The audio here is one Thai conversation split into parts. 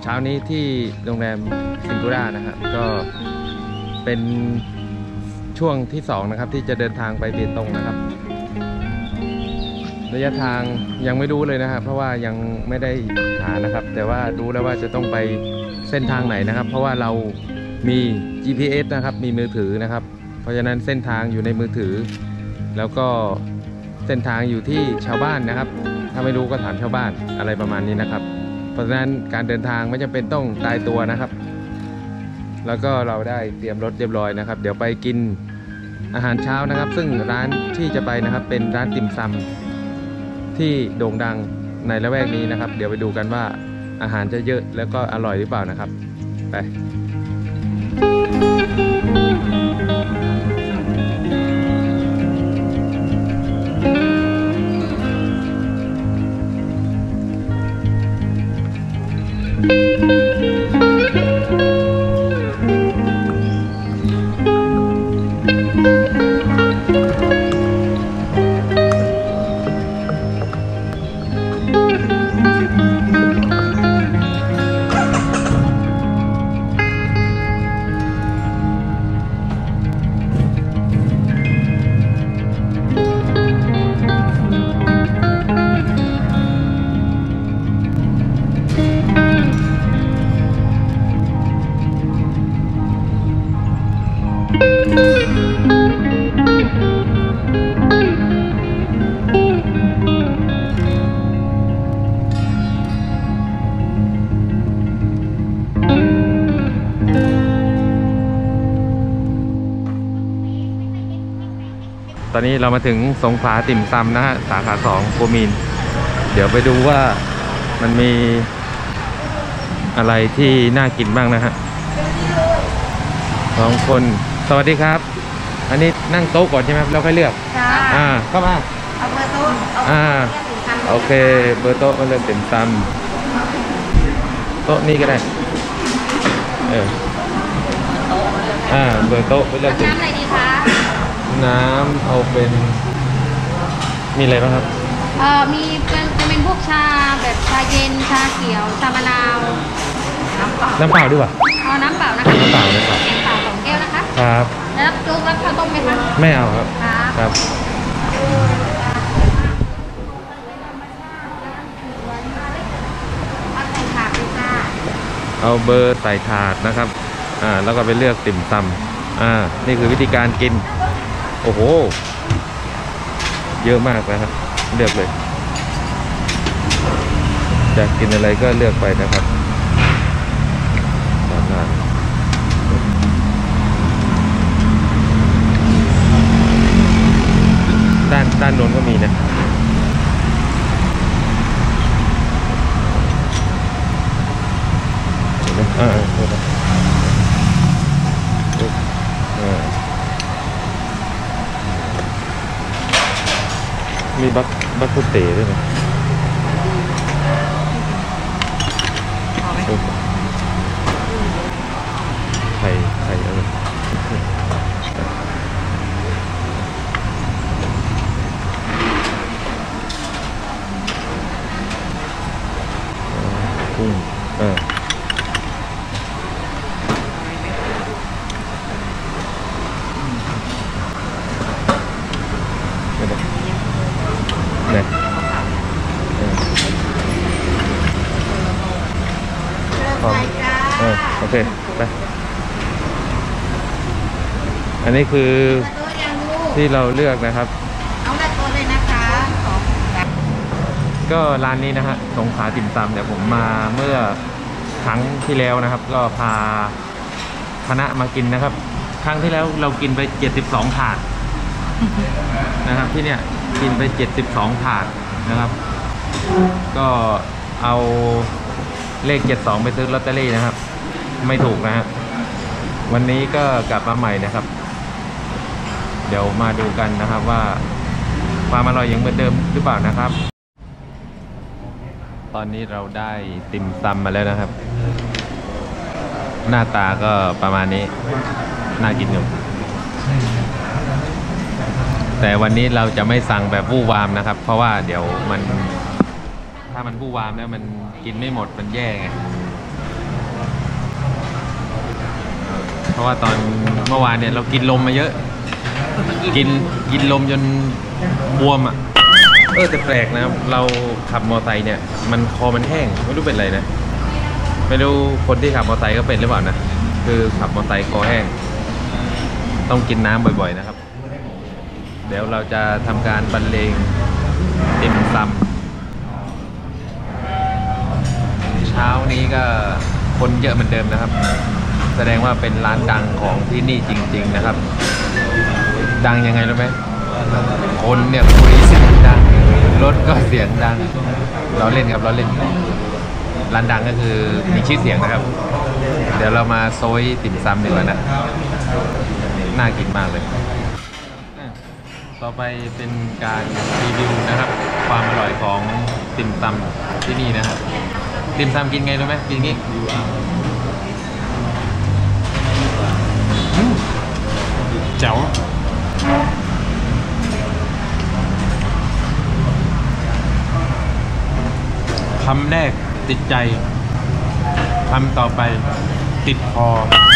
ช้านี้ที่โรงแรมซิงคูร่านะครับก็เป็นช่วงที่2นะครับที่จะเดินทางไปเบตงนะครับระยะทางยังไม่รู้เลยนะครับเพราะว่ายังไม่ได้หานะครับแต่ว่ารู้แล้วว่าจะต้องไปเส้นทางไหนนะครับเพราะว่าเรามี GPS นะครับมีมือถือนะครับเพราะฉะนั้นเส้นทางอยู่ในมือถือแล้วก็เส้นทางอยู่ที่ชาวบ้านนะครับถ้าไม่รู้ก็ถามชาวบ้านอะไรประมาณนี้นะครับเพราะฉะนั้นการเดินทางไม่จำเป็นต้องตายตัวนะครับแล้วก็เราได้เตรียมรถเรียบร้อยนะครับเดี๋ยวไปกินอาหารเช้านะครับซึ่งร้านที่จะไปนะครับเป็นร้านติ่มซำที่โด่งดังในละแวกนี้นะครับเดี๋ยวไปดูกันว่าอาหารจะเยอะแล้วก็อร่อยหรือเปล่านะครับไปตอนนี้เรามาถึงสงขลาติ่มซำนะฮะสาขา2โกมีนเดี๋ยวไปดูว่ามันมีอะไรที่น่ากินบ้างนะฮะ2 คนสวัสดีครับอันนี้นั่งโต๊ะก่อนใช่ไหมครับเราค่อยเลือกเข้ามาเอาเบอร์โต๊ะโอเคเบอร์โต๊ะมาเลือกติ่มซำโต๊ะนี้ก็ได้เบอร์โต๊ะไปเลือกน้ำอะไรดีคะน้ำเอาเป็นมีอะไรบ้างครับมีเป็นพวกชาแบบชาเย็นชาเขียวชามะนาวน้ำเปล่าดีกว่าเอาน้ำเปล่านะคะน้ำเปล่าเลยครับน้ำเปล่า2 แก้วนะคะครับแล้วโจ๊กรับข้าวต้มไหมคะไม่เอาครับครับเอาเบอร์ใส่ถาดนะครับแล้วก็ไปเลือกติ่มซำนี่คือวิธีการกินโอ้โหเยอะมากนะครับเลือกเลยอยากกินอะไรก็เลือกไปนะครับด้านโน้นก็มีนะมีบักกุเตด้วยนะไข่อะไรกุ้งโอเคไปอันนี้คือที่เราเลือกนะครับเอาละตัวเลยนะคะก็ร้านนี้นะฮะสงขลาติ่มซำเดี๋ยวผมมาเมื่อครั้งที่แล้วนะครับก็พาคณะมากินนะครับครั้งที่แล้วเรากินไป72 ถาดนะครับที่เนี่ยกินไป72 ถาดนะครับก็เอาเลข72ไปซื้อลอตเตอรี่นะครับไม่ถูกนะฮะวันนี้ก็กลับมาใหม่นะครับเดี๋ยวมาดูกันนะครับว่าความอร่อยยังเหมือนเดิมหรือเปล่านะครับตอนนี้เราได้ติ่มซำมาแล้วนะครับหน้าตาก็ประมาณนี้น่ากินอยู่แต่วันนี้เราจะไม่สั่งแบบวู่วามนะครับเพราะว่าเดี๋ยวถ้ามันวู่วามแล้วมันกินไม่หมดมันแย่ไงเพราะว่าตอนเมื่อวานเนี่ยเรากินลมมาเยอะ กินลมจนบวมอ่ะแต่แปลกนะครับเราขับมอไซค์เนี่ยมันคอมันแห้งไม่รู้เป็นอะไรนะไม่รู้คนที่ขับมอไซค์ก็เป็นหรือเปล่านะคือขับมอไซค์คอแห้งต้องกินน้ำบ่อยๆนะครับเดี๋ยวเราจะทำการบรรเลงติ่มซำเช้านี้ก็คนเยอะเหมือนเดิมนะครับแสดงว่าเป็นร้านดังของที่นี่จริงๆนะครับดังยังไงรู้ไหมคนเนี่ยคุยเสียงดังรถก็เสียงดังเราเล่นครับเราเล่นร้านดังก็คือมีชื่อเสียงนะครับเดี๋ยวเรามาโซยติ่มซำดีกว่านะน่ากินมากเลยต่อไปเป็นการรีวิวนะครับความอร่อยของติ่มซำที่นี่นะครับติ่มซำกินไงรู้ไหมกินงี้เจ๋วคำแรกติดใจคำต่อไปติดคอ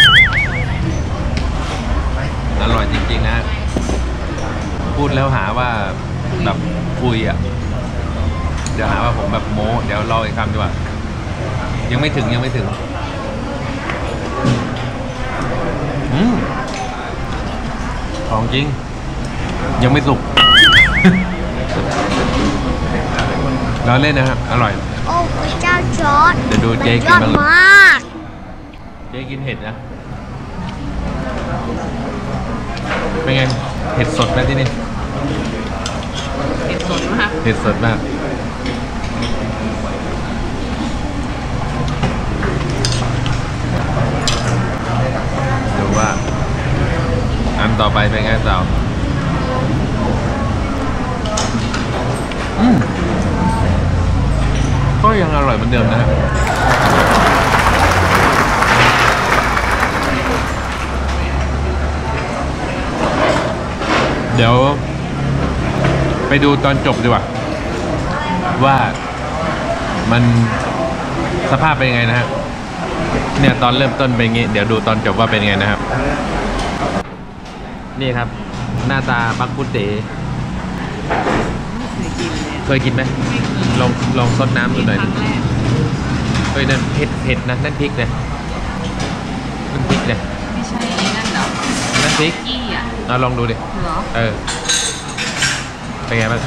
อร่อยจริงๆนะพูดแล้วหาว่าแบบคุยอ่ะเดี๋ยวหาว่าผมแบบโม้เดี๋ยวรออีกคำดีกว่ายังไม่ถึงของจริงยังไม่สุก เราเล่นนะครับอร่อยโอ้พระเจ้าจอร์จเดี๋ยวดูเจ๊กินบ้างเลยเจ๊กินเห็ดนะเป็นไงเห็ดสดไหมที่นี่เห็ดสดมากเห็ดสดมากดูว่าอันต่อไปเป็นไงต่อก็ยังอร่อยเหมือนเดิมนะครับเดี๋ยวไปดูตอนจบดีกว่าว่ามันสภาพเป็นยังไงนะฮะเนี่ยตอนเริ่มต้นเป็นอย่างงี้เดี๋ยวดูตอนจบว่าเป็นยังไงนะครับนี่ครับหน้าตาบักกุเต๋เคยกินไหมลองซดน้ำดูหน่อยเฮ้ยนั่นเผ็ดนะนั่นพริกนะนั่นพริกนะไม่ใช่นั่นเหรอนั่นพริกกี้อ่ะเอาลองดูดิเหรอเป็นไงบ้าง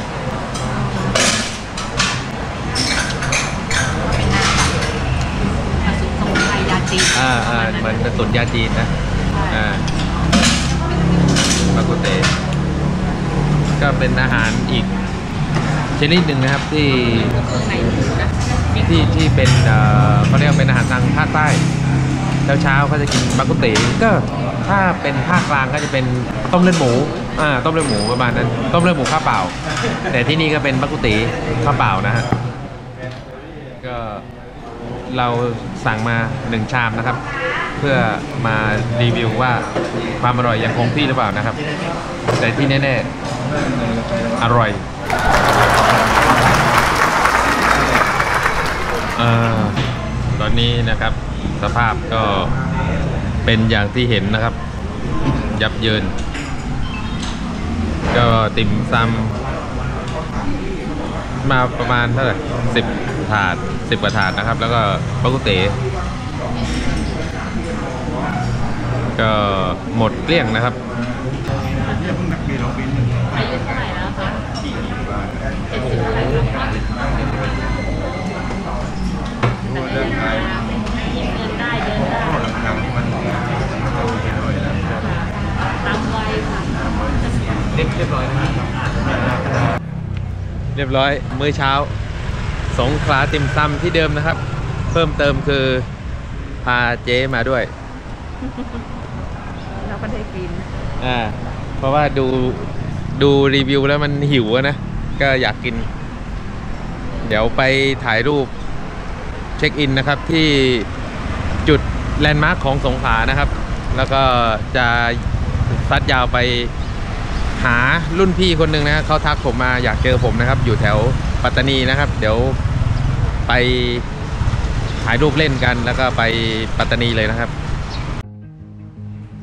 ผสมสมุนไพรยาจีนเหมือนกระสุนยาจีนนะบักกุเต๋ก็เป็นอาหารอีกชนิดหนึ่งนะครับที่เป็นเขาเรียกเป็นอาหารทางภาคใต้เช้าเขาจะกินบักกุเต๋ก็ถ้าเป็นภาคกลางก็จะเป็นต้มเลือดหมูต้มเลือดหมูประมาณนั้นต้มเลือดหมูข้าวเปล่าแต่ที่นี่ก็เป็นบักกุเต๋ข้าวเปล่านะฮะก็เราสั่งมา1ชามนะครับเพื่อมารีวิวว่าความอร่อยยังคงที่หรือเปล่านะครับแต่ที่แน่ๆอร่อยตอนนี้นะครับสภาพก็เป็นอย่างที่เห็นนะครับยับเยินก็ติ่มซำมาประมาณเท่าไหร่10 ถาด 10 กว่าถาดนะครับแล้วก็บักกุเต๋ก็หมดเกลี้ยงนะครับอายุเท่าไหร่แล้วคะ70 เท่าไหร่แล้วเดินได้ตามวัยค่ะเรียบร้อยนะครับเรียบร้อยมื้อเช้าสงขลาติ่มซำที่เดิมนะครับเพิ่มเติมคือพาเจ๊มาด้วยเราก็ได้กินเพราะว่าดูรีวิวแล้วมันหิวนะก็อยากกินเดี๋ยวไปถ่ายรูปเช็คอินนะครับที่จุดแลนด์มาร์คของสงขลานะครับแล้วก็จะซัดยาวไปหารุ่นพี่คนหนึ่งนะเขาทักผมมาอยากเจอผมนะครับอยู่แถวปัตตานีนะครับเดี๋ยวไปถ่ายรูปเล่นกันแล้วก็ไปปัตตานีเลยนะครับ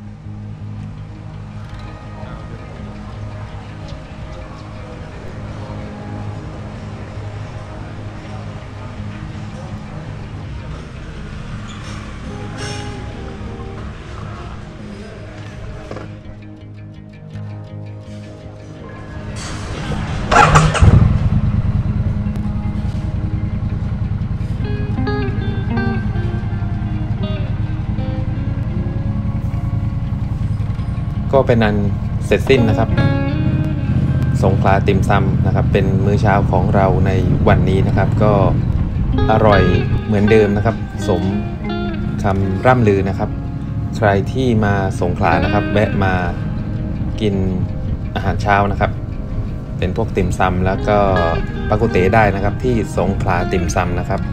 ก็เป็นอันเสร็จสิ้นนะครับสงขลาติ่มซำนะครับเป็นมื้อเช้าของเราในวันนี้นะครับก็อร่อยเหมือนเดิมนะครับสมคำร่ำลือนะครับใครที่มาสงขลานะครับแวะมากินอาหารเช้านะครับเป็นพวกติ่มซำแล้วก็ปากุเต๋ได้นะครับที่สงขลาติ่มซำนะครับ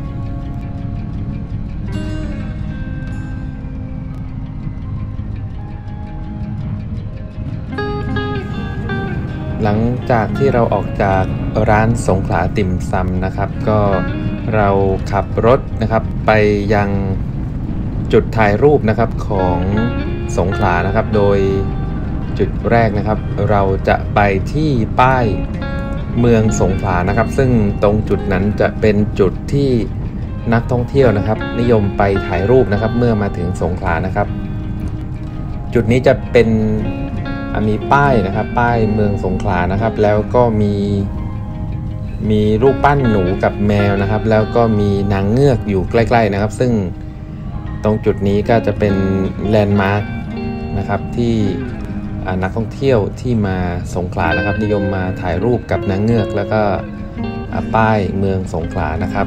หลังจากที่เราออกจากร้านสงขลาติ่มซำนะครับก็เราขับรถนะครับไปยังจุดถ่ายรูปนะครับของสงขลานะครับโดยจุดแรกนะครับเราจะไปที่ป้ายเมืองสงขลานะครับซึ่งตรงจุดนั้นจะเป็นจุดที่นักท่องเที่ยวนะครับนิยมไปถ่ายรูปนะครับเมื่อมาถึงสงขลานะครับจุดนี้จะเป็นมีป้ายนะครับป้ายเมืองสงขลานะครับแล้วก็มีรูปปั้นหนูกับแมวนะครับแล้วก็มีนางเงือกอยู่ใกล้ๆนะครับซึ่งตรงจุดนี้ก็จะเป็นแลนด์มาร์คนะครับที่นักท่องเที่ยวที่มาสงขลานะครับนิยมมาถ่ายรูปกับนางเงือกแล้วก็ป้ายเมืองสงขลานะครับ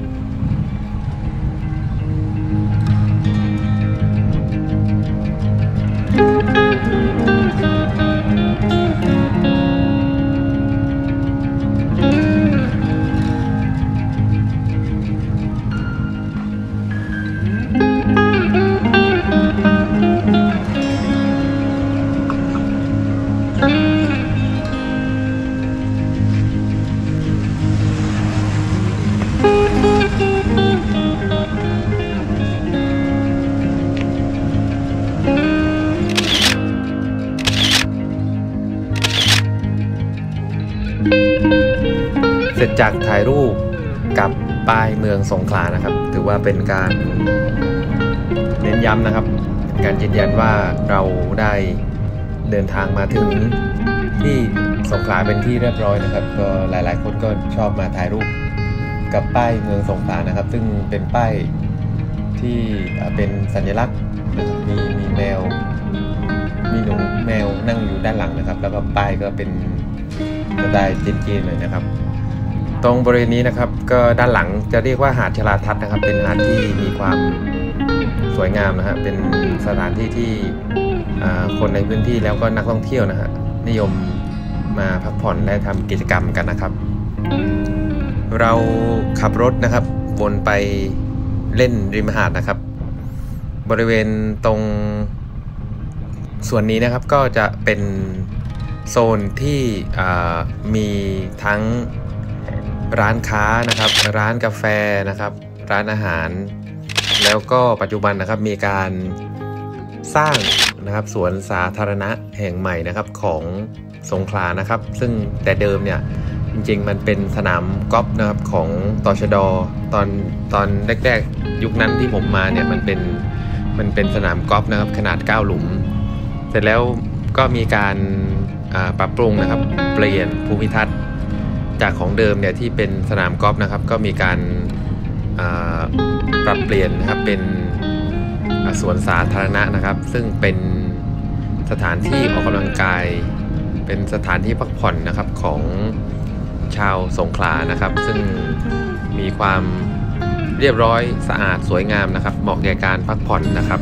เสร็จจากถ่ายรูปกับป้ายเมืองสงขลานะครับถือว่าเป็นการเน้นย้ำนะครับการยืนยันว่าเราได้เดินทางมาถึงที่สงขลาเป็นที่เรียบร้อยนะครับก็หลายๆคนก็ชอบมาถ่ายรูปกับป้ายเมืองสงขลานะครับซึ่งเป็นป้ายที่เป็นสัญลักษณ์มีแมวมีหนูแมวนั่งอยู่ด้านหลังนะครับแล้วก็ป้ายก็เป็นสไตล์จีนๆเลยนะครับตรงบริเวณนี้นะครับก็ด้านหลังจะเรียกว่าหาดชลาทัศน์นะครับเป็นหาดที่มีความสวยงามนะฮะเป็นสถานที่ที่คนในพื้นที่แล้วก็นักท่องเที่ยวนะฮะนิยมมาพักผ่อนและทำกิจกรรมกันนะครับเราขับรถนะครับวนไปเล่นริมหาดนะครับบริเวณตรงส่วนนี้นะครับก็จะเป็นโซนที่มีทั้งร้านค้านะครับร้านกาแฟนะครับร้านอาหารแล้วก็ปัจจุบันนะครับมีการสร้างนะครับสวนสาธารณะแห่งใหม่นะครับของสงขลานะครับซึ่งแต่เดิมเนี่ยจริงๆมันเป็นสนามกอล์ฟนะครับของตชด.ตอนแรกๆยุคนั้นที่ผมมาเนี่ยมันเป็นสนามกอล์ฟนะครับขนาด9หลุมเสร็จแล้วก็มีการปรับปรุงนะครับเปลี่ยนภูมิทัศน์จากของเดิมเนี่ยที่เป็นสนามกอล์ฟนะครับก็มีการปรับเปลี่ยนนะครับเป็นสวนสาธารณะนะครับซึ่งเป็นสถานที่ออกกำลังกายเป็นสถานที่พักผ่อนนะครับของชาวสงขลานะครับซึ่งมีความเรียบร้อยสะอาดสวยงามนะครับเหมาะแก่การพักผ่อนนะครับ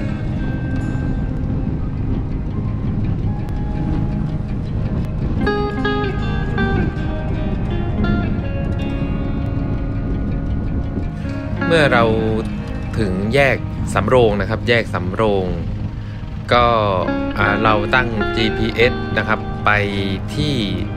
เมื่อเราถึงแยกสำโรงนะครับแยกสำโรงก็เราตั้ง GPS นะครับไปที่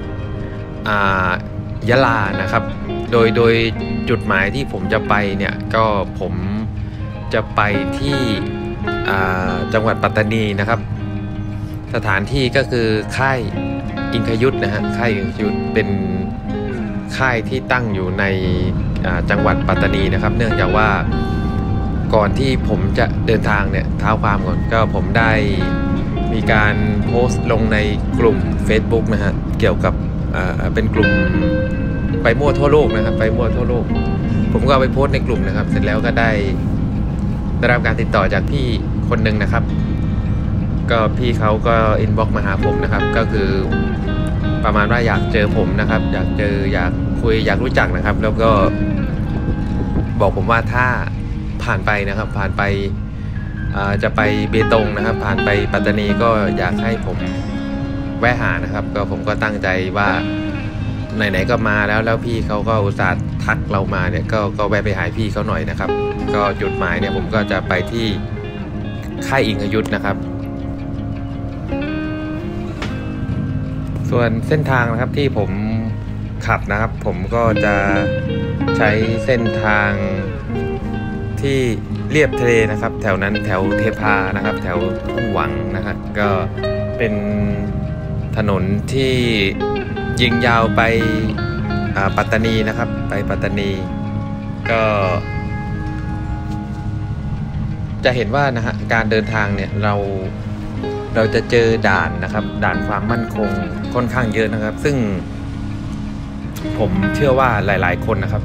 ยะลานะครับโดยจุดหมายที่ผมจะไปเนี่ยก็ผมจะไปที่จังหวัดปัตตานีนะครับสถานที่ก็คือค่ายอิงคยุทธนะฮะค่ายอิงคยุทธเป็นค่ายที่ตั้งอยู่ในจังหวัดปัตตานีนะครับเนื่องจากว่าก่อนที่ผมจะเดินทางเนี่ยเท้าความก่อนก็ผมได้มีการโพสต์ลงในกลุ่ม Facebook นะฮะเกี่ยวกับเป็นกลุ่มไปมั่วทั่วโลกนะครับไปมั่วทั่วโลกผมก็เอาไปโพสต์ในกลุ่มนะครับเสร็จแล้วก็ได้รับการติดต่อจากพี่คนหนึ่งนะครับก็พี่เขาก็อินบ็อกซ์มาหาผมนะครับก็คือประมาณว่าอยากเจอผมนะครับอยากเจออยากคุยอยากรู้จักนะครับแล้วก็บอกผมว่าถ้าผ่านไปนะครับผ่านไปจะไปเบตงนะครับผ่านไปปัตตานีก็อยากให้ผมแวะหานะครับก็ผมก็ตั้งใจว่าไหนๆก็มาแล้วพี่เขาก็อุตส่าห์ทักเรามาเนี่ยก็แวะไปหาพี่เขาหน่อยนะครับก็จุดหมายเนี่ยผมก็จะไปที่ค่ายอิงคยุทธนะครับส่วนเส้นทางนะครับที่ผมขับนะครับผมก็จะใช้เส้นทางที่เรียบทะเลนะครับแถวนั้นแถวเทพานะครับแถวทุ่งหวังนะครับก็เป็นถนนที่ยิงยาวไปปัตตานีนะครับไปปัตตานีก็จะเห็นว่านะฮะการเดินทางเนี่ยเราจะเจอด่านนะครับด่านความมั่นคงค่อนข้างเยอะนะครับซึ่งผมเชื่อว่าหลายๆคนนะครับ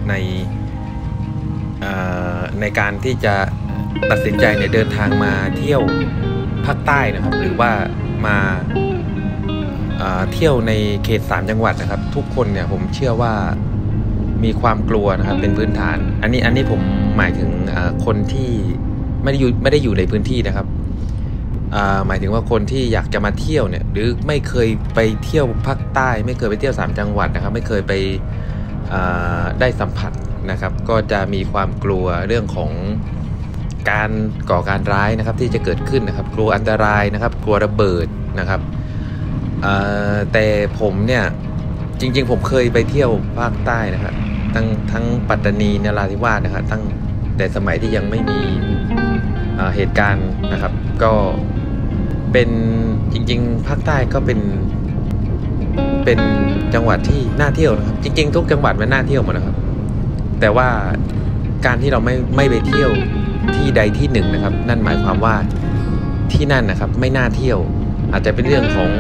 ในการที่จะตัดสินใจเนี่ยเดินทางมาเที่ยวภาคใต้นะครับหรือว่ามาเที่ยวในเขต3จังหวัดนะครับทุกคนเนี่ยผมเชื่อว่ามีความกลัวนะครับเป็นพื้นฐานอันนี้ผมหมายถึงคนที่ไม่ได้อยู่ในพื้นที่นะครับหมายถึงว่าคนที่อยากจะมาเที่ยวเนี่ยหรือไม่เคยไปเที่ยวภาคใต้ไม่เคยไปเที่ยว3จังหวัดนะครับไม่เคยไปได้สัมผัสนะครับก็จะมีความกลัวเรื่องของการก่อการร้ายนะครับที่จะเกิดขึ้นนะครับกลัวอันตรายนะครับกลัวระเบิดนะครับแต่ผมเนี่ยจริงๆผมเคยไปเที่ยวภาคใต้นะครับทั้งปัตตานีนราธิวาสนะครับตั้งแต่สมัยที่ยังไม่มีเหตุการณ์นะครับก็เป็นจริงๆภาคใต้ก็เป็นจังหวัดที่น่าเที่ยวนะครับจริงๆทุกจังหวัดมันน่าเที่ยวหมดนะครับแต่ว่าการที่เราไม่ไปเที่ยวที่ใดที่หนึ่งนะครับนั่นหมายความว่าที่นั่นนะครับไม่น่าเที่ยวอาจจะเป็นเรื่องของ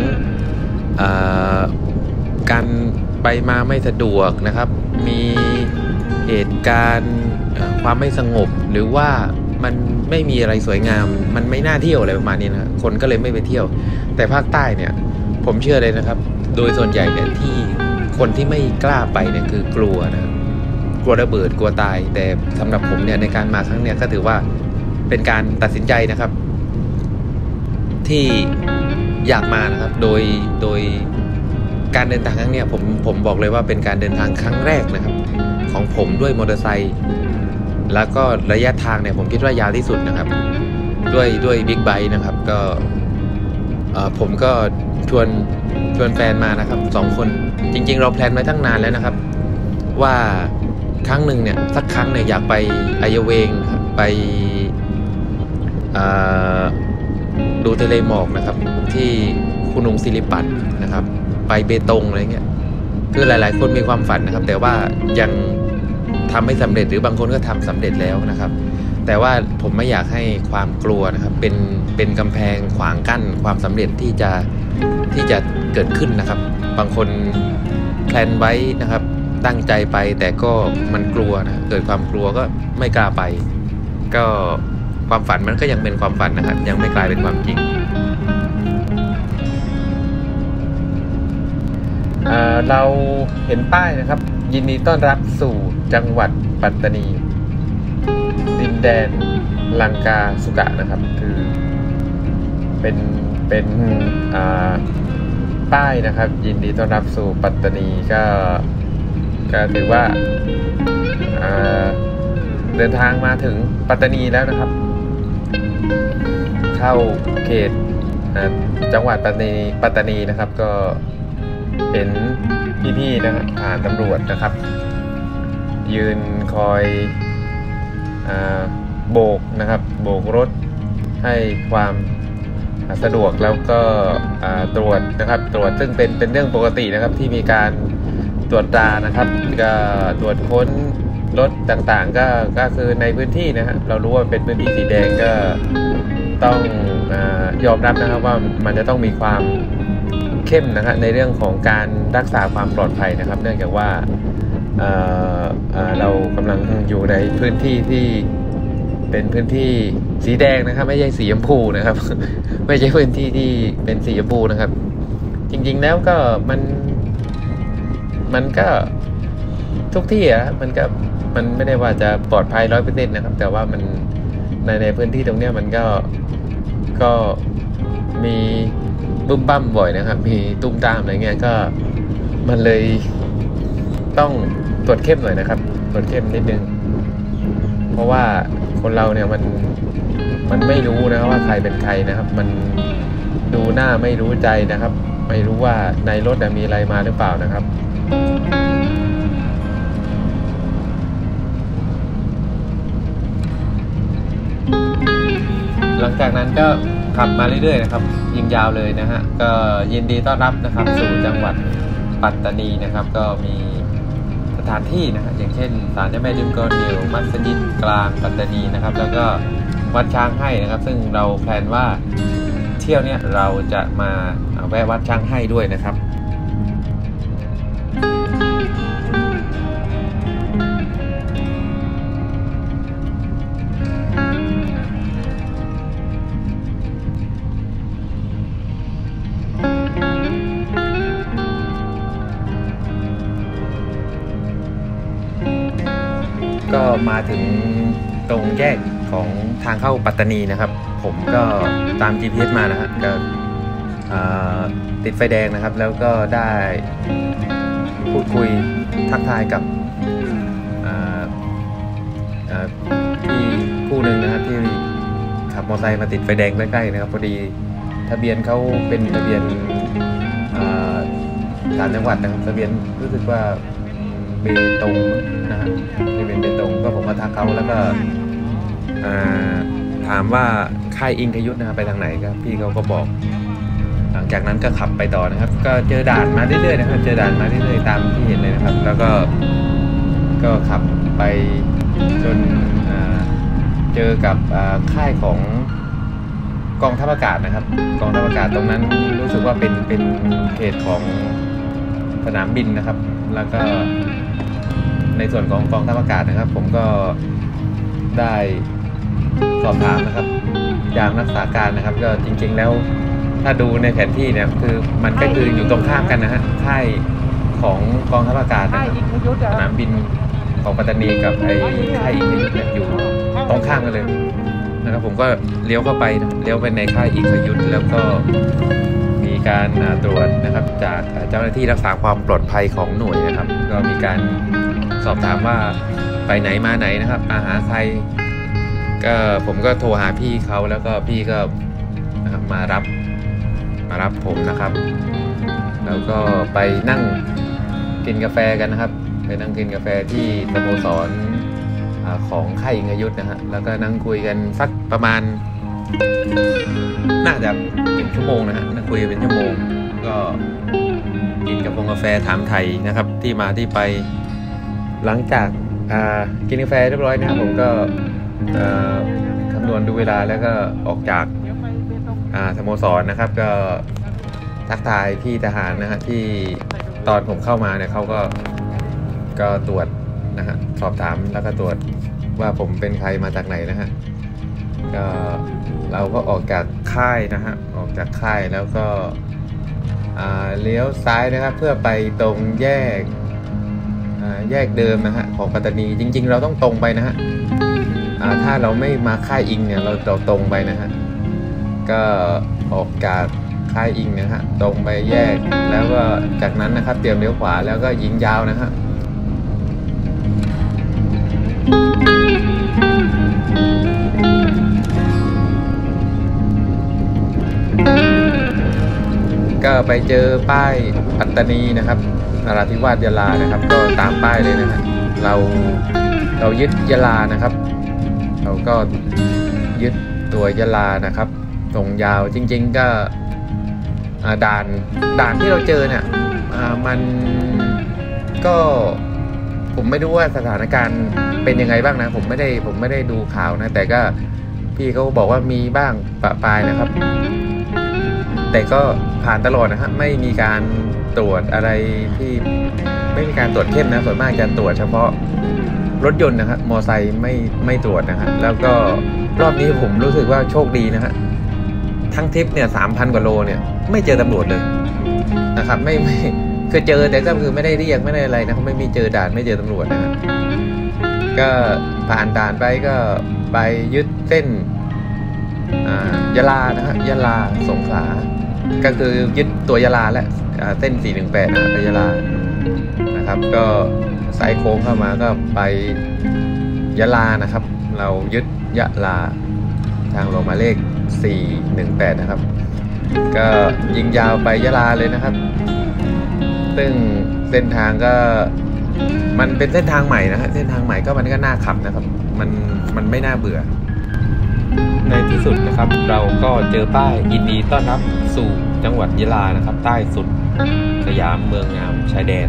การไปมาไม่สะดวกนะครับมีเหตุการณ์ความไม่สงบหรือว่ามันไม่มีอะไรสวยงามมันไม่น่าเที่ยวอะไรประมาณนี้นะคนก็เลยไม่ไปเที่ยวแต่ภาคใต้เนี่ยผมเชื่อเลยนะครับโดยส่วนใหญ่เนี่ยที่คนที่ไม่กล้าไปเนี่ยคือกลัวนะครับกลัวระเบิดกลัวตายแต่สำหรับผมเนี่ยในการมาครั้งเนี้ยก็ถือว่าเป็นการตัดสินใจนะครับที่อยากมานะครับโดยการเดินทางครั้งเนี้ยผมบอกเลยว่าเป็นการเดินทางครั้งแรกนะครับของผมด้วยมอเตอร์ไซค์แล้วก็ระยะทางเนี่ยผมคิดว่ายาวที่สุดนะครับด้วยบิ๊กไบค์นะครับก็ผมก็ชวนแฟนมานะครับ2คนจริงๆเราแพลนไว้ตั้งนานแล้วนะครับว่าครั้งหนึ่งเนี่ยสักครั้งเนี่ยอยากไปอายเวงไปดูทะเลหมอกนะครับที่คุนุงศิริปัตนะครับไปเบตงอะไรเงี้ยคือหลายๆคนมีความฝันนะครับแต่ว่ายังทำไม่สำเร็จหรือบางคนก็ทำสำเร็จแล้วนะครับแต่ว่าผมไม่อยากให้ความกลัวนะครับเป็นกำแพงขวางกั้นความสำเร็จที่จะเกิดขึ้นนะครับบางคนแพลนไว้นะครับตั้งใจไปแต่ก็มันกลัวนะเกิดความกลัวก็ไม่กล้าไปก็ความฝันมันก็ยังเป็นความฝันนะครับยังไม่กลายเป็นความจริงเราเห็นป้ายนะครับยินดีต้อนรับสู่จังหวัดปัตตานีดินแดนลังกาสุกะนะครับคือเป็นป้ายนะครับยินดีต้อนรับสู่ปัตตานีก็ถือว่าเดินทางมาถึงปัตตานีแล้วนะครับเข้าเขตจังหวัดปัตตานีนะครับก็เห็นพี่ๆนะครับทหารตำรวจนะครับยืนคอยโบกนะครับโบกรถให้ความสะดวกแล้วก็ตรวจนะครับตรวจซึ่งเป็นเรื่องปกตินะครับที่มีการตรวจตรานะครับก็ตรวจค้นรถต่างๆก็คือในพื้นที่นะฮะเรารู้ว่าเป็นพื้นที่สีแดงก็ต้องยอมรับนะครับว่ามันจะต้องมีความเข้มนะครับในเรื่องของการรักษาความปลอดภัยนะครับเนื่องจากว่าเรากำลังอยู่ในพื้นที่ที่เป็นพื้นที่สีแดงนะครับไม่ใช่สีชมพูนะครับ ไม่ใช่พื้นที่ที่เป็นสีชมพูนะครับจริงๆแล้วก็มันก็ทุกที่อะมันไม่ได้ว่าจะปลอดภัย 100% นะครับแต่ว่ามันในพื้นที่ตรงเนี้ยมันก็มีบุ้มบั้มบ่อยนะครับมีตุ้มตามอะไรเงี้ยก็มันเลยต้องตรวจเข้มหน่อยนะครับตรวจเข้มนิดนึงเพราะว่าคนเราเนี่ยมันไม่รู้นะครับว่าใครเป็นใครนะครับมันดูหน้าไม่รู้ใจนะครับไม่รู้ว่าในรถมีอะไรมาหรือเปล่านะครับหลังจากนั้นก็ขับมาเรื่อยๆนะครับยิงยาวเลยนะฮะก็ยินดีต้อนรับนะครับสู่จังหวัดปัตตานีนะครับก็มีสถานที่นะฮะอย่างเช่นศาลเจ้าแม่ดิมกอนิวมัสยิดกลางปัตตานีนะครับแล้วก็วัดช้างให้นะครับซึ่งเราแพลนว่าเที่ยวเนี้ยเราจะมาแวะวัดช้างให้ด้วยนะครับก็มาถึงตรงแยกของทางเข้าปัตตานีนะครับผมก็ตาม GPS มานะครับก็ติดไฟแดงนะครับแล้วก็ได้พูดคุยทักทายกับพี่คู่หนึ่งนะครับที่ขับมอเตอร์ไซค์มาติดไฟแดงใกล้ๆนะครับพอดีทะเบียนเขาเป็นทะเบียนต่างจังหวัดนะครับทะเบียนรู้สึกว่าเบตงนะฮะที่เป็นเบตงก็ผมมาทักเขาแล้วก็ถามว่าค่ายอิงคยุทธนะครับไปทางไหนครับพี่เขาก็บอกหลังจากนั้นก็ขับไปต่อนะครับก็เจอด่านมาเรื่อยๆนะครับเจอด่านมาเรื่อยๆตามที่เห็นเลยนะครับแล้วก็ขับไปจนเจอกับค่ายของกองทัพอากาศนะครับกองทัพอากาศตรงนั้นรู้สึกว่าเป็นเขตของสนามบินนะครับแล้วก็ในส่วนของกองทัพอากาศนะครับผมก็ได้สอบถามนะครับอย่างรักษาการนะครับก็จริงๆแล้วถ้าดูในแผนที่เนี่ยคือมันก็คืออยู่ตรงข้ามกันนะฮะค่ายของกองทัพอากาศนะครับสนามบินของปัตตานีกับไอ้ค่ายอิงคยุทธเนี่ยอยู่ตรงข้ามกันเลยนะครับผมก็เลี้ยวเข้าไปเลี้ยวไปในค่ายอิงคยุทธแล้วก็มีการตรวจนะครับจากเจ้าหน้าที่รักษาความปลอดภัยของหน่วยนะครับก็มีการสอบถามว่าไปไหนมาไหนนะครับมาหาใครก็ผมก็โทรหาพี่เขาแล้วก็พี่ก็นะครับมารับผมนะครับแล้วก็ไปนั่งกินกาแฟกันนะครับไปนั่งกินกาแฟที่สโมสรของค่ายอิงคยุทธนะฮะแล้วก็นั่งคุยกันสักประมาณน่าจะเป็นชั่วโมงนะฮะนั่งคุยเป็นชั่วโมงก็กินกาแฟถามไทยนะครับที่มาที่ไปหลังจากกินกาแฟเรียบร้อยนะครับผมก็คำนวณดูเวลาแล้วก็ออกจากสโมสรนะครับก็ทักทายพี่ทหารนะฮะที่ตอนผมเข้ามาเนี่ยเขาก็ตรวจนะฮะสอบถามแล้วก็ตรวจว่าผมเป็นใครมาจากไหนนะฮะก็เราก็ออกจากค่ายนะฮะออกจากค่ายแล้วก็เลี้ยวซ้ายนะครับเพื่อไปตรงแยกเดิมนะฮะของปัตตานีจริงๆเราต้องตรงไปนะฮะถ้าเราไม่มาค่ายอิงเนี่ยเราตรงไปนะฮะก็ออกจากค่ายอิงนะฮะตรงไปแยกแล้วก็จากนั้นนะครับเตรียมเลี้ยวขวาแล้วก็ยิงยาวนะฮะก็ไปเจอป้ายปัตตานีนะครับนราธิวาสยะลานะครับก็ตามป้ายเลยนะฮะเรายึดยะลานะครับเราก็ยึดตัวยะลานะครับตรงยาวจริงๆก็ด่านที่เราเจอเนี่ยมันก็ผมไม่รู้ว่าสถานการณ์เป็นยังไงบ้างนะผมไม่ได้ดูข่าวนะแต่ก็พี่เขาบอกว่ามีบ้างปะปายนะครับแต่ก็ผ่านตลอดนะฮะไม่มีการตรวจอะไรที่ไม่มีการตรวจเข้มนะส่วนมากจะตรวจเฉพาะรถยนต์นะครับมอไซค์ไม่ตรวจนะฮะแล้วก็รอบนี้ผมรู้สึกว่าโชคดีนะฮะทั้งทริปเนี่ย 3,000 กว่าโลเนี่ยไม่เจอตำรวจเลยนะครับไม่คือเจอแต่ก็คือไม่ได้เรียกไม่ได้อะไรนะครับไม่มีเจอด่านไม่เจอตำรวจนะฮะก็ผ่านด่านไปก็ไปยึดเส้นยะลานะฮะยะลาสงขลาก็คือยึดตัวยะลาและเส้น418นะไปยะลานะครับก็สายโค้งเข้ามาก็ไปยะลานะครับเรายึดยะลาทางลงมาเลข418นะครับก็ยิงยาวไปยะลาเลยนะครับซึ่งเส้นทางก็มันเป็นเส้นทางใหม่นะฮะเส้นทางใหม่ก็มันก็น่าขับนะครับมันไม่น่าเบื่อในที่สุดนะครับเราก็เจอป้ายยินดีต้อนรับสู่จังหวัดยะลานะครับใต้สุดสยามเมืองงามชายแดน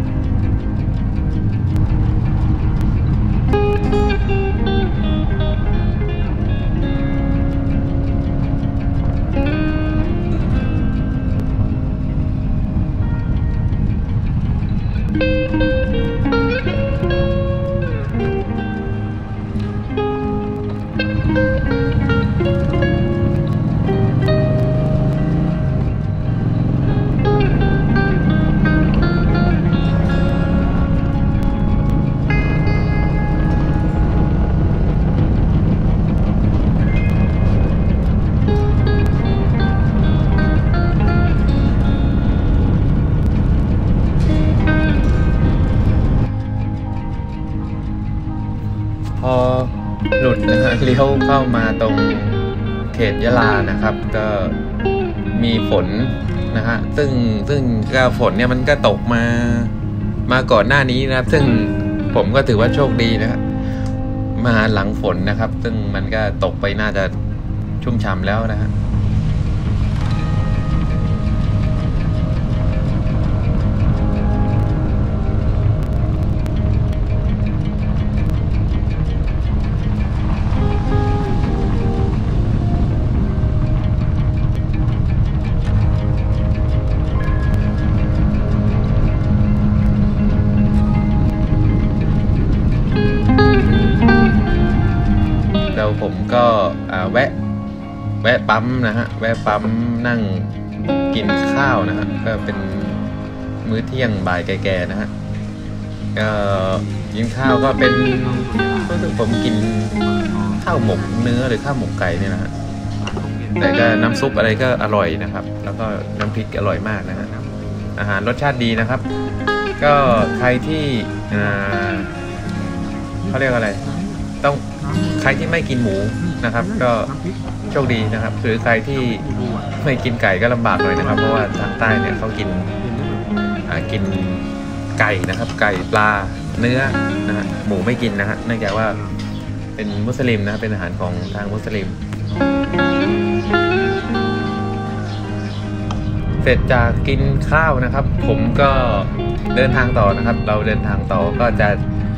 พอหลุดนะฮะเลี้ยวเข้ามาตรงเขตยะลานะครับก็มีฝนนะฮะซึ่งก็ฝนเนี่ยมันก็ตกมาก่อนหน้านี้นะครับซึ่งผมก็ถือว่าโชคดีนะฮะมาหลังฝนนะครับซึ่งมันก็ตกไปน่าจะชุ่มฉ่ำแล้วนะฮะแล้วผมก็แวะปั๊มนะฮะแวะปั๊มนั่งกินข้าวนะฮะก็เป็นมื้อเที่ยงบ่ายแก่ๆนะฮะก็กินข้าวก็เป็นรู้สึกผมกินข้าวหมกเนื้อหรือข้าวหมกไก่เนี่ยนะฮะแต่ก็น้ำซุปอะไรก็อร่อยนะครับแล้วก็น้ำพริกอร่อยมากนะฮะอาหารรสชาติดีนะครับก็ใครที่เขาเรียกอะไรต้องใครที่ไม่กินหมูนะครับก็โชคดีนะครับหรือใครที่ไม่กินไก่ก็ลำบากหน่อยนะครับเพราะว่าทางใต้เนี่ยเขากินไก่นะครับไก่ปลาเนื้อนะฮะหมูไม่กินนะฮะเนื่องจากว่าเป็นมุสลิมนะเป็นอาหารของทางมุสลิมเสร็จจากกินข้าวนะครับผมก็เดินทางต่อนะครับเราเดินทางต่อก็จะ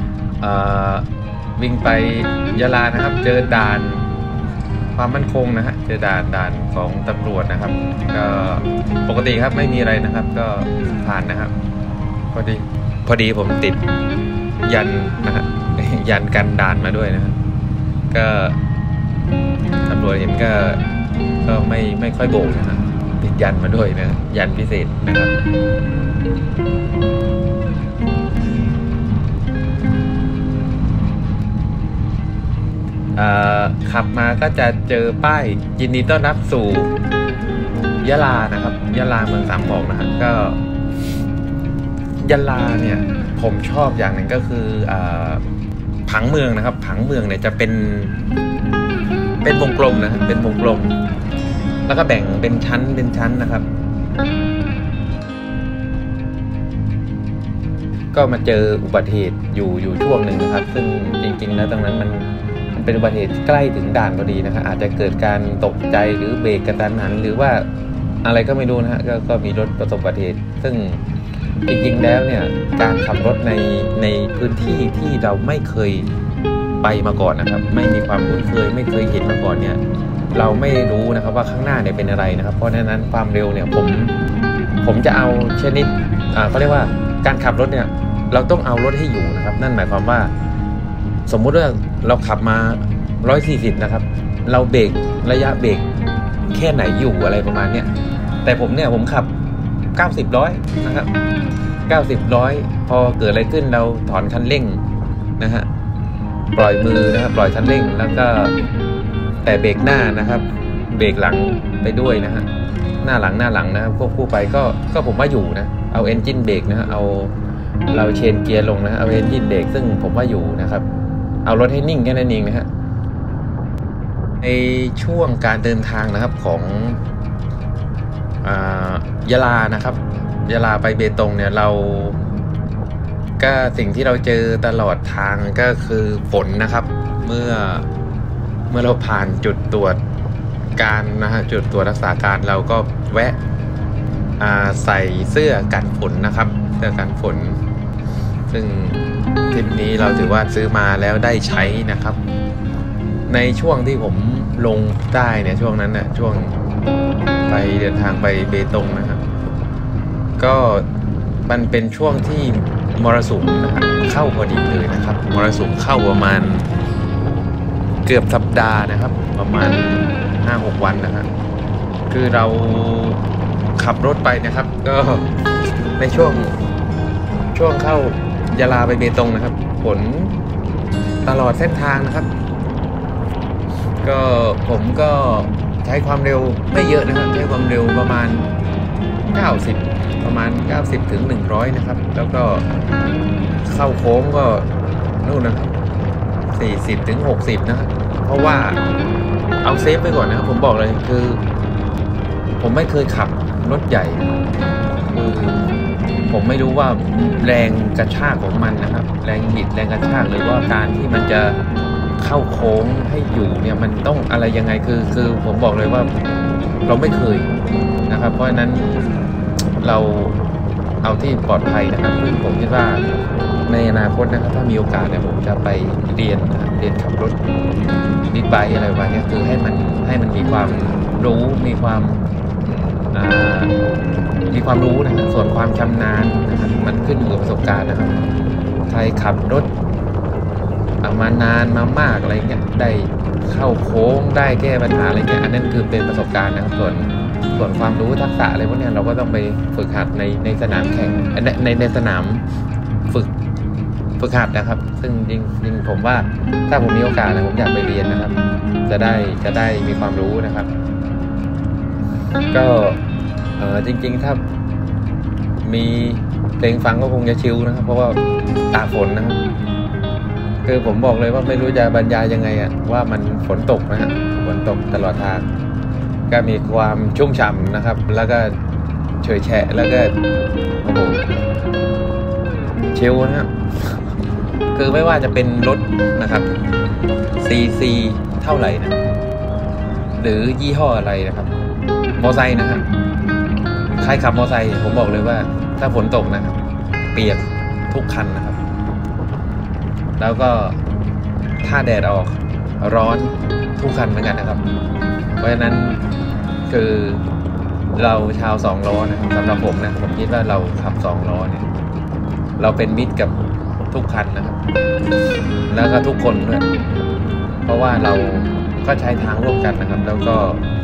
วิ่งไปยะลานะครับเจอด่านความมั่นคงนะฮะเจอด่านของตำรวจนะครับก็ปกติครับไม่มีอะไรนะครับก็ผ่านนะครับพอดีผมติดยันนะฮะยันกันด่านมาด้วยนะครับก็ตำรวจเห็นก็ไม่ค่อยโบกนะฮะติดยันมาด้วยนะยันพิเศษนะครับขับมาก็จะเจอป้ายยินดีต้อนรับสู่ยะลานะครับยะลาเมืองสามหมอกนะฮะก็ยะลาเนี่ยผมชอบอย่างหนึ่งก็คือผังเมืองนะครับผังเมืองเนี่ยจะเป็นวงกลมนะเป็นวงกลมแล้วก็แบ่งเป็นชั้นนะครับก็มาเจออุบัติเหตุอยู่ช่วงหนึ่งนะครับซึ่งจริงๆแล้วตรงนั้นมันเป็นอุบัติเหตุใกล้ถึงด่านพอดีนะครับอาจจะเกิดการตกใจหรือเบรกกระทันหันหรือว่าอะไรก็ไม่รู้นะฮะก็มีรถประสบอุบัติเหตุซึ่งจริงๆแล้วเนี่ยการขับรถในพื้นที่ที่เราไม่เคยไปมาก่อนนะครับไม่มีความคุ้นเคยไม่เคยเห็นมาก่อนเนี่ยเราไม่รู้นะครับว่าข้างหน้าเนี่ยเป็นอะไรนะครับเพราะฉะนั้นความเร็วเนี่ยผมจะเอาชนิดเขาเรียกว่าการขับรถเนี่ยเราต้องเอารถให้อยู่นะครับนั่นหมายความว่าสมมุติว่าเราขับมา140นะครับเราเบรกระยะเบรกแค่ไหนอยู่อะไรประมาณเนี้ยแต่ผมขับ90-100นะครับ90-100พอเกิดอะไรขึ้นเราถอนคันเร่งนะฮะปล่อยมือนะครับปล่อยคันเร่งแล้วก็แต่เบรกหน้านะครับเบรกหลังไปด้วยนะฮะหน้าหลังนะครับควบคู่ไปก็ผมว่าอยู่นะเอาเอนจินเบรกนะเอาเราเชนเกียร์ลงนะเอาเอนจินเบรกซึ่งผมว่าอยู่นะครับเอารถให้นิ่งแค่นั้นเองนะฮะในช่วงการเดินทางนะครับของยะลานะครับยะลาไปเบตงเนี่ยเราก็สิ่งที่เราเจอตลอดทางก็คือฝนนะครับเมื่อเราผ่านจุดตรวจการนะฮะจุดตรวจรักษาการเราก็แวะใส่เสื้อกันฝนนะครับเสื้อกันฝนซึ่งทริปนี้เราถือว่าซื้อมาแล้วได้ใช้นะครับในช่วงที่ผมลงใต้เนี่ยช่วงนั้นน่ะช่วงไปเดินทางไปเบตงนะครับก็มันเป็นช่วงที่มรสุมนะครับเข้าพอดีเลยนะครับมรสุมเข้าประมาณเกือบสัปดาห์นะครับประมาณ 5-6 วันนะครับคือเราขับรถไปนะครับก็ในช่วงเข้ายะลาไปเบตงนะครับฝนตลอดเส้นทางนะครับก็ผมก็ใช้ความเร็วไม่เยอะนะครับใช้ความเร็วประมาณ90ถึง100นะครับแล้วก็เข้าโค้งก็นู่นนะครับ40ถึง60นะครับเพราะว่าเอาเซฟไปก่อนนะครับผมบอกเลยคือผมไม่เคยขับรถใหญ่คือผมไม่รู้ว่าแรงกระชากของมันนะครับแรงบิดแรงกระชากหรือว่าการที่มันจะเข้าโค้งให้อยู่เนี่ยมันต้องอะไรยังไงคือผมบอกเลยว่าเราไม่เคยนะครับเพราะฉะนั้นเราเอาที่ปลอดภัยนะครับซึ่งผมคิดว่าในอนาคตนะครับถ้ามีโอกาสเนี่ยผมจะไปเรียนขับรถบิ๊กไบค์อะไรประมาณนี้คือให้มันมีความรู้มีความรู้นะครับส่วนความชำนาญนะครับมันขึ้นอยู่กับประสบการณ์นะครับใครขับรถมานานมามากอะไรเงี้ยได้เข้าโค้งได้แก้ปัญหาอะไรเงี้ยอันนั้นคือเป็นประสบการณ์นะครับส่วนความรู้ทักษะอะไรพวกนี้เราก็ต้องไปฝึกหัดในสนามแข่งในสนามฝึกหัดนะครับซึ่งจริงผมว่าถ้าผมมีโอกาสนะผมอยากไปเรียนนะครับจะได้มีความรู้นะครับก็จริงๆถ้ามีเพลงฟังก็คงจะชิลนะครับเพราะว่าตากฝนนะครับคือผมบอกเลยว่าไม่รู้จะบรรยายยังไงว่ามันฝนตกนะฮะฝนตกตลอดทางก็มีความชุ่มฉ่ำนะครับแล้วก็เฉยแฉะแล้วก็โอ้โหชิลนะครับคือไม่ว่าจะเป็นรถนะครับ CC เท่าไหร่นะหรือยี่ห้ออะไรนะครับมอไซค์นะครับใครขับมอไซค์ผมบอกเลยว่าถ้าฝนตกนะครับเปียกทุกคันนะครับแล้วก็ถ้าแดดออกร้อนทุกคันเหมือนกันนะครับเพราะฉะนั้นคือเราชาว2 ล้อนะครับสำหรับผมนะผมคิดว่าเราขับ2 ล้อเนี่ยเราเป็นมิตรกับทุกคันนะครับแล้วก็ทุกคนด้วยเพราะว่าเราก็ใช้ทางร่วมกันนะครับแล้วก็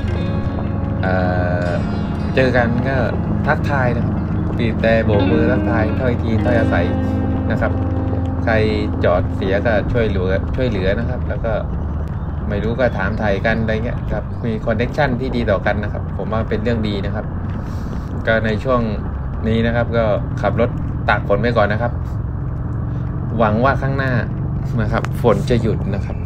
เจอกันก็ทักทายนะบีบแต่โบกมือทักทายถ้อยทีถ้อยอาศัยนะครับใครจอดเสียก็ช่วยเหลือนะครับแล้วก็ไม่รู้ก็ถามไทยกันอะไรเงี้ยครับมีคอนเนคชั่นที่ดีต่อกันนะครับผมว่าเป็นเรื่องดีนะครับก็ในช่วงนี้นะครับก็ขับรถตากฝนไปก่อนนะครับหวังว่าข้างหน้านะครับฝนจะหยุดนะครับ